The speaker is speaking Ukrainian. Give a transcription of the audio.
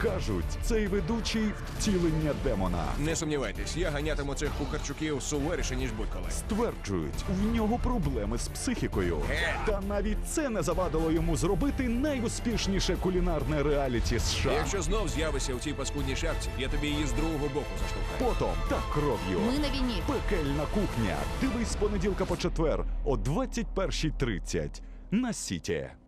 Кажуть, цей ведучий – втілення демона. Не сумнівайтесь, я ганятиму цих кухарчуків суворіше, ніж будь-коли. Стверджують, в нього проблеми з психікою. Та навіть це не завадило йому зробити найуспішніше кулінарне реаліті США. Якщо знов з'явишся у цій паскудній шапці, я тобі її з другого боку заштовхаю. Потом та кров'ю. Ми на війні. Пекельна кухня. Дивись з понеділка по четвер о 21:30 на Сіті.